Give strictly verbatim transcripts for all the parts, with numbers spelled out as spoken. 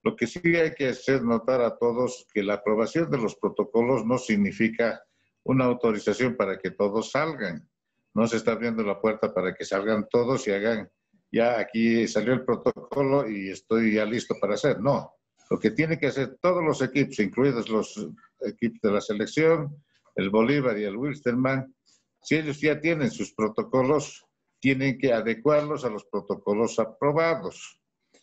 Lo que sí hay que hacer notar a todos que la aprobación de los protocolos no significa una autorización para que todos salgan. No se está abriendo la puerta para que salgan todos y hagan, ya aquí salió el protocolo y estoy ya listo para hacer. No, lo que tienen que hacer todos los equipos, incluidos los equipos de la selección, el Bolívar y el Wilstermann, si ellos ya tienen sus protocolos, tienen que adecuarlos a los protocolos aprobados.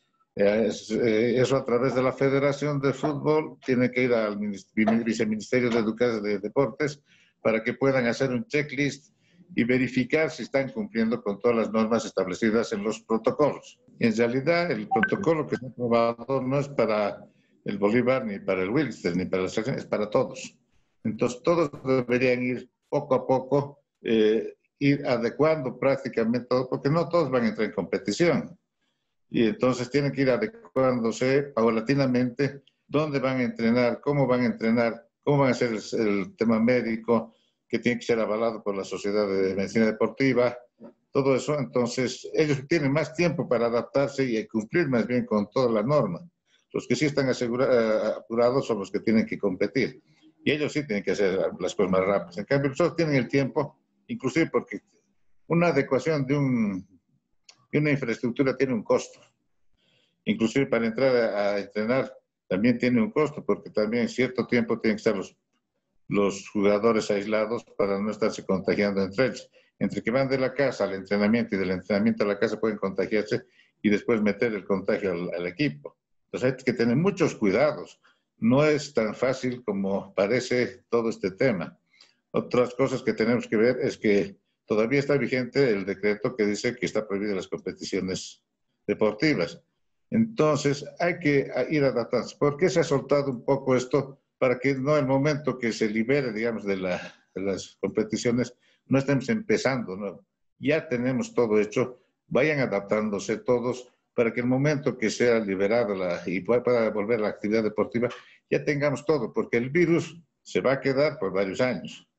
Eso a través de la Federación de Fútbol, tiene que ir al Viceministerio de Educación de Deportes para que puedan hacer un checklist y verificar si están cumpliendo con todas las normas establecidas en los protocolos. En realidad, el protocolo que se ha aprobado no es para el Bolívar, ni para el Wilster, ni para la selección, es para todos. Entonces, todos deberían ir poco a poco, eh, ir adecuando prácticamente todo, porque no todos van a entrar en competición. Y entonces tienen que ir adecuándose paulatinamente dónde van a entrenar, cómo van a entrenar, cómo van a hacer el, el tema médico, que tiene que ser avalado por la Sociedad de Medicina Deportiva, todo eso. Entonces, ellos tienen más tiempo para adaptarse y cumplir más bien con toda la norma. Los que sí están asegura, apurados son los que tienen que competir. Y ellos sí tienen que hacer las cosas más rápidas. En cambio, los otros tienen el tiempo, inclusive porque una adecuación de un... y una infraestructura tiene un costo. Inclusive para entrar a, a entrenar también tiene un costo, porque también cierto tiempo tienen que estar los, los jugadores aislados para no estarse contagiando entre ellos. Entre que van de la casa al entrenamiento y del entrenamiento a la casa pueden contagiarse y después meter el contagio al, al equipo. Entonces hay que tener muchos cuidados. No es tan fácil como parece todo este tema. Otras cosas que tenemos que ver es que todavía está vigente el decreto que dice que está prohibidas las competiciones deportivas. Entonces, hay que ir adaptándose. ¿Por qué se ha soltado un poco esto? Para que no el momento que se libere, digamos, de, la, de las competiciones, no estemos empezando, ¿no? Ya tenemos todo hecho, vayan adaptándose todos para que el momento que sea liberada la, y pueda volver a la actividad deportiva, ya tengamos todo, porque el virus se va a quedar por varios años.